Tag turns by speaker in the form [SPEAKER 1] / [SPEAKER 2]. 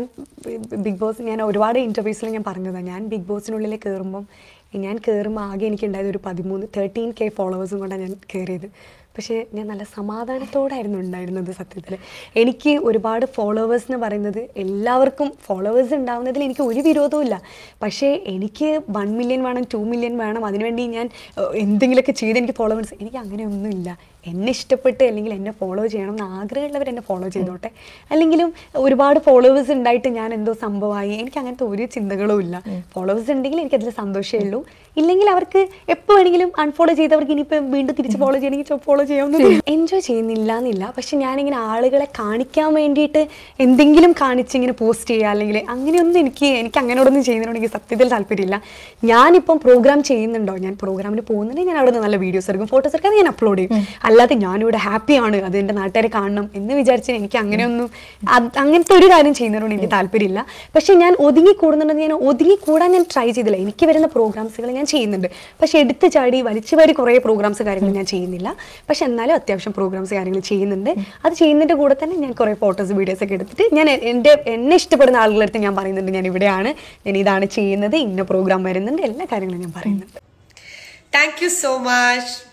[SPEAKER 1] Big boss ഞാൻ ഒരുപാട് ഇൻ്റർവ്യൂസിൽ ഞാൻ പറഞ്ഞതാണ്, ഞാൻ ബിഗ് ബോസിനുള്ളിൽ കയറുമ്പോൾ ആകെ എനിക്ക് ഉണ്ടായത് ഒരു 13K ഫോളോവേഴ്സും കൊണ്ടാണ് ഞാൻ കയറിയത്. പക്ഷേ ഞാൻ നല്ല സമാധാനത്തോടായിരുന്നു ഉണ്ടായിരുന്നത്. സത്യത്തിൽ എനിക്ക് ഒരുപാട് ഫോളോവേഴ്സ് എന്ന് പറയുന്നത്, എല്ലാവർക്കും ഫോളോവേഴ്സ് ഉണ്ടാകുന്നതിൽ എനിക്ക് ഒരു വിരോധവും ഇല്ല. പക്ഷേ എനിക്ക് 1 മില്യൺ വേണം, 2 മില്യൺ വേണം, അതിനുവേണ്ടി ഞാൻ എന്തെങ്കിലുമൊക്കെ ചെയ്ത് എനിക്ക് ഫോളോവേഴ്സ്, എനിക്ക് അങ്ങനെയൊന്നുമില്ല. എന്നെ ഇഷ്ടപ്പെട്ട് അല്ലെങ്കിൽ എന്നെ ഫോളോ ചെയ്യണം എന്ന് ആഗ്രഹമുള്ളവർ എന്നെ ഫോളോ ചെയ്തോട്ടെ. അല്ലെങ്കിലും ഒരുപാട് ഫോളോവേഴ്സ് ഉണ്ടായിട്ട് ഞാൻ എന്തോ സംഭവമായി, എനിക്ക് അങ്ങനത്തെ ഒരു ചിന്തകളും ഇല്ല. ഫോളോവേഴ്സ് ഉണ്ടെങ്കിൽ എനിക്കതിൽ സന്തോഷമേ ഉള്ളൂ. ഇല്ലെങ്കിൽ അവർക്ക് എപ്പോൾ വേണമെങ്കിലും അൺഫോളോ ചെയ്തവർക്ക് ഇനിയിപ്പോൾ വീണ്ടും തിരിച്ച് ഫോളോ ചെയ്യണമെങ്കിൽ ഫോളോ ചെയ്യാവുന്നത്. എൻജോയ് ചെയ്യുന്നില്ല എന്നില്ല, പക്ഷെ ഞാനിങ്ങനെ ആളുകളെ കാണിക്കാൻ വേണ്ടിയിട്ട് എന്തെങ്കിലും കാണിച്ചിങ്ങനെ പോസ്റ്റ് ചെയ്യുക അല്ലെങ്കിൽ അങ്ങനെയൊന്നും എനിക്ക് അങ്ങനെയോടൊന്നും ചെയ്യുന്നതിനോട് എനിക്ക് സത്യത്തിൽ താല്പര്യമില്ല. ഞാനിപ്പം പ്രോഗ്രാം ചെയ്യുന്നുണ്ടോ, ഞാൻ പ്രോഗ്രാമിന് പോകുന്നുണ്ടെങ്കിൽ ഞാൻ അവിടെ നിന്ന് നല്ല വീഡിയോസ് എടുക്കും, ഫോട്ടോസ് എടുക്കാൻ ഞാൻ അപ്ലോഡ് ചെയ്യും. അല്ലാതെ ഞാനിവിടെ ഹാപ്പിയാണ്, അത് എൻ്റെ നാട്ടുകാരെ കാണണം എന്ന് വിചാരിച്ച് എനിക്ക് അങ്ങനത്തെ ഒരു കാര്യം ചെയ്യുന്നതിനോട് എനിക്ക് താല്പര്യമില്ല. പക്ഷെ ഞാൻ ഒതുങ്ങിക്കൂടുന്നുണ്ടെങ്കിൽ ഞാൻ ഒതുങ്ങിക്കൂടാൻ ഞാൻ ട്രൈ ചെയ്തില്ല. എനിക്ക് വരുന്ന പ്രോഗ്രാംസുകൾ ഞാൻ ചെയ്യുന്നുണ്ട്, പക്ഷെ എടുത്ത് ചാടി വലിച്ചു വാരി കുറേ പ്രോഗ്രാംസ് കാര്യങ്ങൾ ഞാൻ ചെയ്യുന്നില്ല. പക്ഷെ എന്നാലും അത്യാവശ്യം പ്രോഗ്രാംസ് കാര്യങ്ങൾ ചെയ്യുന്നുണ്ട്. അത് ചെയ്യുന്നതിൻ്റെ കൂടെ തന്നെ ഞാൻ കുറേ ഫോട്ടോസ് വീഡിയോസ് ഒക്കെ എടുത്തിട്ട് ഞാൻ എന്നെ ഇഷ്ടപ്പെടുന്ന ആളുകളുടെ അടുത്ത് ഞാൻ പറയുന്നുണ്ട്, ഞാൻ ഇവിടെയാണ്, ഞാൻ ഇതാണ് ചെയ്യുന്നത്, ഇന്ന പ്രോഗ്രാം വരുന്നുണ്ട്, എല്ലാ കാര്യങ്ങളും ഞാൻ പറയുന്നുണ്ട്.
[SPEAKER 2] Thank you so much.